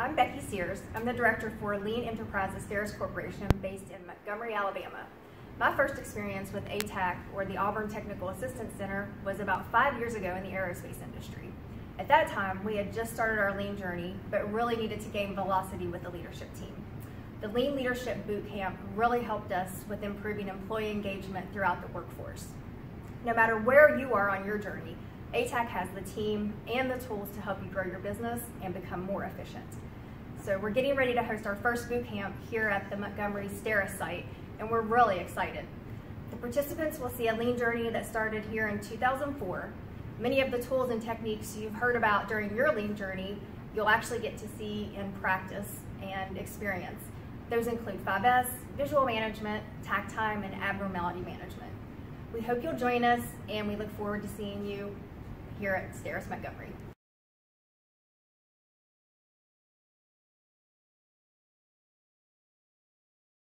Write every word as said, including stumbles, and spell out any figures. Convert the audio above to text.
I'm Becky Sears. I'm the Director for Lean Enterprise at STERIS Corporation based in Montgomery, Alabama. My first experience with A T A C, or the Auburn Technical Assistance Center, was about five years ago in the aerospace industry. At that time, we had just started our Lean journey, but really needed to gain velocity with the leadership team. The Lean Leadership Boot Camp really helped us with improving employee engagement throughout the workforce. No matter where you are on your journey, A T A C has the team and the tools to help you grow your business and become more efficient. So we're getting ready to host our first boot camp here at the Montgomery STERIS site, and we're really excited. The participants will see a Lean journey that started here in two thousand four. Many of the tools and techniques you've heard about during your Lean journey, you'll actually get to see in practice and experience. Those include five S, visual management, tack time, and abnormality management. We hope you'll join us, and we look forward to seeing you here at STERIS Montgomery.